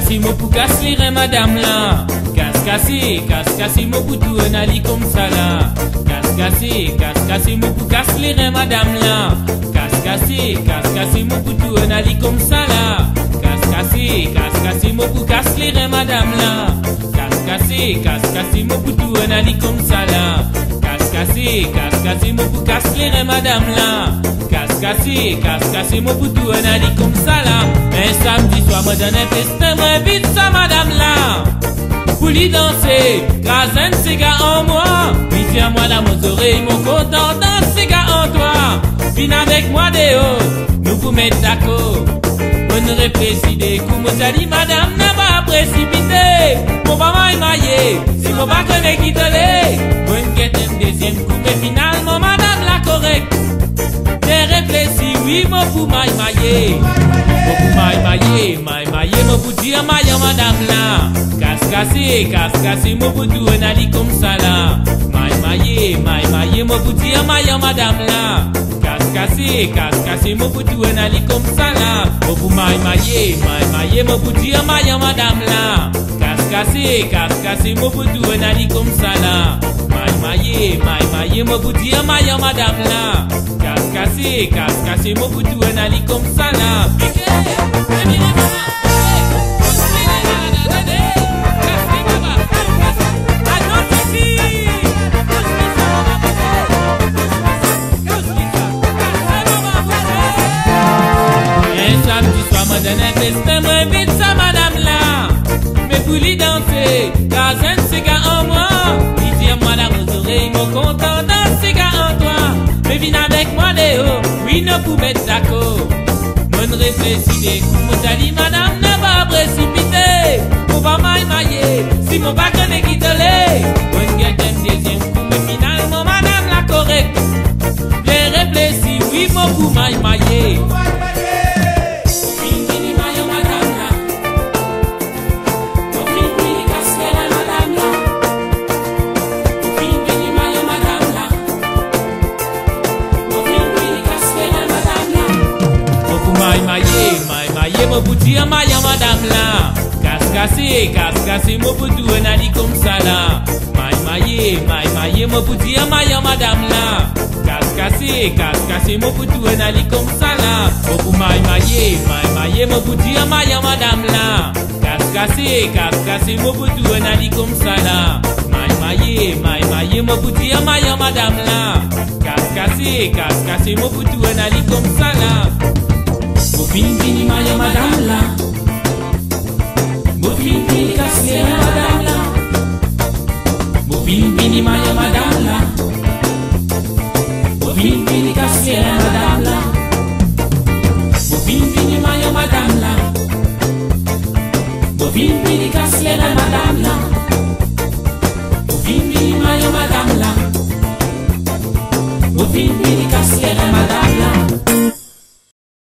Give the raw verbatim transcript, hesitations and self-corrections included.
casse mon pour casser madame là. Casse cassé, casse cassé mon pour tout un ali comme ça là. Casse cassé, casse cassé mon pour casser madame là. Casse cassé, casse cassé mon pour tout un ali comme ça là. Casse cassé, casse cassé mon pour casser madame là. Casse cassé, casse cassé mon pour tout un ali comme ça là. Casse cassé, casse cassé mon pour casser madame là. Casse cassé, casse cassé mon pour tout un ali comme ça là. Un samedi soir me donne un festin, moi vite ça madame là. Pour lui danser, grâce à un cigare en moi. Puis tiens moi dans mon oreille, mon content dans ce cigare en toi. Viens avec moi dehors, nous pour mettre d'accord. On ne réfléchit des coups, moi dit madame n'a pas précipité. Mon maman est maillé, si mon pas connaît qui te l'est. On guette un deuxième coup, mais finalement madame la correcte. J'ai réfléchi, oui mon pour maille maillé. Mon pour maille maillé, maille maillé, mon pour dire maille madame là. Casse cassé, casse cassé, mon pour tout un ali comme ça là. Maille maillé, maille maillé, mon pour dire maille madame là. Casse cassé, casse cassé, mon pour tout un ali comme ça là. Mon pour maille maillé, maille maillé, mon pour dire maille madame là. Casse cassé, casse cassé, mon pour tout un ali comme ça là. Maille maillé, maille maillé, mon pour dire maille madame là. Casse cassé, casse cassé, mon pour tout un ali comme ça là. Donne un festin, moi vite ça madame là. Mais pour lui danser, grâce à un cigare en moi. Il dit à moi dans vos oreilles, mon content dans ce cigare en toi. Mais viens avec moi dehors, oui nous pour mettre d'accord. Mon réfléchit des coups, mon tali madame n'a pas précipité. Mon pas maille maillé, si mon pas connaît qui te l'est. On gagne un deuxième coup, mais finalement madame la correcte. J'ai réfléchi, oui mon pour maille maillé. Mon pour dire maille madame là. Casse cassé, casse cassé, mon pour tout un ali comme ça là. Maille maillé, maille maillé, mon pour dire maille madame là. Casse cassé, casse cassé, mon pour tout un ali comme ça là. Mon pour maille maillé, maille maillé, mon pour dire maille madame là. Casse cassé, casse cassé, mon pour tout un ali comme ça là. Maille maillé, maille maillé, mon pour dire maille madame là. Casse cassé, casse cassé, mon pour tout un ali comme ça là. Bofine fini maille madame là. Bofine fini casse madame là. Bofine fini maille madame là. Bofine fini casse madame là. Bofine fini maille madame là. Bofine fini casse madame là. Bofine fini maille madame là. Bofine fini casse madame là.